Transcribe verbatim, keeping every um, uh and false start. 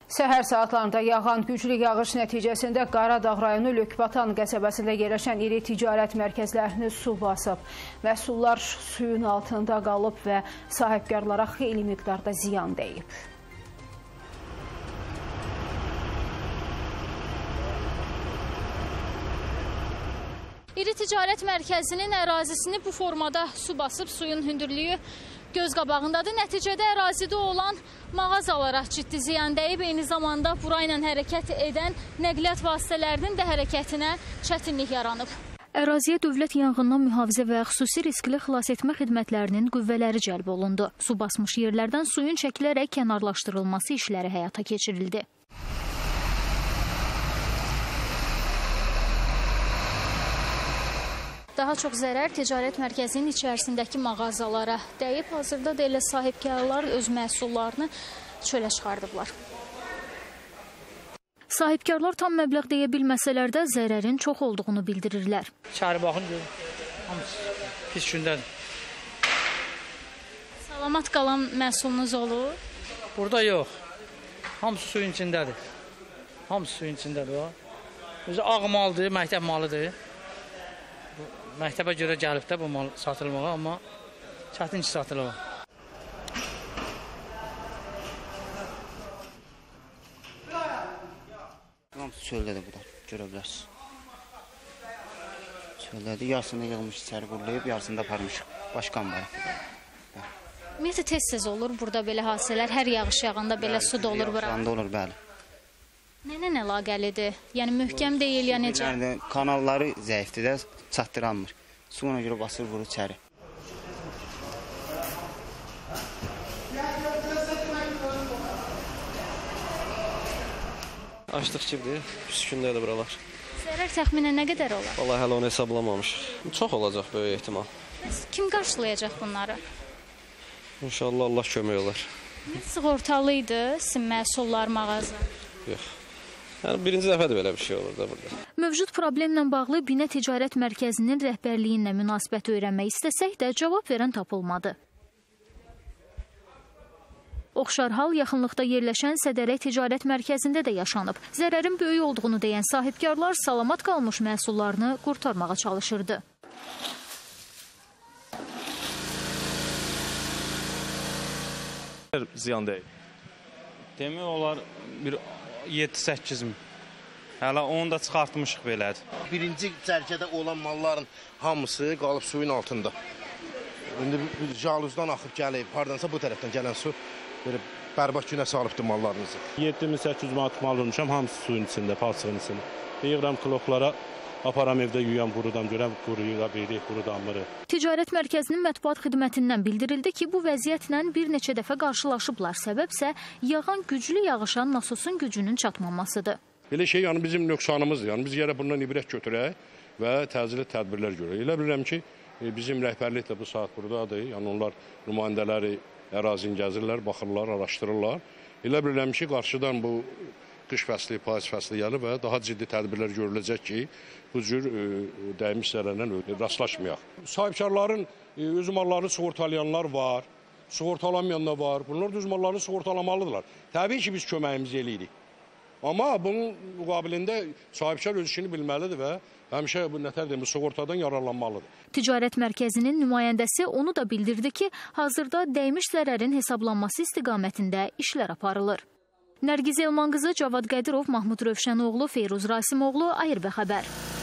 Səhər saatlarında yağan güclü yağış nəticəsində Qaradağ rayonu Lökbatan qəsəbəsində yerləşən iri ticarət mərkəzlərini su basıb. Məhsullar suyun altında qalıb və sahibkarlara xeyli miqdarda ziyan dəyib. İri ticarət mərkəzinin ərazisini bu formada su basıb, suyun hündürlüyü göz qabağındadır. Nəticədə ərazidə olan mağazalara ciddi ziyan dəyib, eyni zamanda burayla hərəkət edən nəqliyyat vasitələrinin də hərəkətinə çətinlik yaranıb. Əraziyə dövlət yanğından mühafizə və xüsusi riskli xilas etmə xidmətlərinin qüvvələri cəlb olundu. Su basmış yerlərdən suyun çəkilərək kənarlaşdırılması işləri həyata keçirildi. Daha çox zərər ticarət mərkəzinin içərisindəki mağazalara dəyib. Hazırda da elə sahibkarlar öz məhsullarını çölə çıxardıblar. Sahibkarlar tam məbləğ deyə bilməsələr də zərərin çox olduğunu bildirirlər. İçəri baxın, görün. Hamısı pis gündədir. Salamat qalan məhsulunuz olur? Burada yox. Hamısı suyun içindədir. Hamısı suyun içindədir. Özü ağ maldır, məktəb malıdır. Məktəbə görə gəlib də bu mal satılmağa, amma çətin ki satılır. Hamısı çöldədir burada, görə bilərsiniz. Çöldədir, yarısını yığılmış içəri qurulayıb, yarısını da aparmışıq. Başqan var. Ümumiyyətlə tez-tez olur burada belə hadisələr, hər yağış yağanda belə su dolur bura. Yağışanda olur, bəli. Nənə əlaqəlidir? Yəni möhkəm deyil ya necə? Kanalları zəifdir də, çatdıranmır. Su ona görə basır, vurur içəri. Açdıq kimdir, pis gündədir buralar. Zərər təxminən nə qədər olar? Vallahi hələ onu hesablamamışıq. Çox olacaq böyük ehtimal. Kim qarşılayacaq bunları? İnşallah Allah kömək olar. Sığortalı idi sizin məhsullar mağaza? Yox. Yəni, birinci dəfədir belə bir şey olur da burada. Mövcud problemlə bağlı Binə Ticarət Mərkəzinin rəhbərliyinlə münasibət öyrənmək istəsək də cavab verən tapılmadı. Oxşar hal yaxınlıqda yerləşən Sədərək Ticarət Mərkəzində də yaşanıb. Zərərin böyük olduğunu deyən sahibkarlar salamat qalmış məhsullarını qurtarmağa çalışırdı. Ziyan deyil. Demək olar bir yeddi səkkiz min. Hələ onu da çıxartmışıq belədir. Birinci cərgədə olan malların hamısı qalıb suyun altında. İndi jaluzdan axıb gəlib, hardansa bu tərəfdən gələn su belə bərbad günə salıbdır mallarınızı. yeddi min səkkiz yüz manat mal vurmuşam, hamısı suyun içində, palçığın içində. Deyirəm kloklara, aparam evdə yuyam, qurudam, görəm quruyuqa biri, qurudamırı. Ticarət Mərkəzinin mətbuat xidmətindən bildirildi ki, bu vəziyyətlə bir neçə dəfə qarşılaşıblar. Səbəbsə yağan güclü yağışa nasosun gücünün çatmamasıdır. Belə şey yəni bizim nöqsanımızdır. Yəni biz yerə bundan ibrət götürək və təcili tədbirlər görək. Elə bilirəm ki, bizim rəhbərlik də bu saat buradadır. Yəni onlar nümayəndələri ərazini gəzirlər, baxırlar, araşdırırlar. Elə bilirəm ki, qarşıdan bu qış fəsli, payız fəsli gəlir və daha ciddi tədbirlər görüləcək ki, bu cür dəymiş zərərlə rastlaşmayaq. Sahibkarların öz mallarını sığortalayanlar var, sığortalamayanlar var. Bunlar da öz mallarını sığortalamalıdırlar. Təbii ki, biz köməyimizi eləyirik. Amma bunun müqabilində sahibkar öz işini bilməlidir və həmişə bu nətər deyim, bu sığortadan yararlanmalıdır. Ticarət Mərkəzinin nümayəndəsi onu da bildirdi ki, hazırda dəymiş zərərin hesablanması istiqamətində işlər aparılır. Nərgiz Elman qızı, Cavad Qədirov, Mahmud Rövşənoğlu, Feyruz Rasimoğlu, Ayırbə xəbər.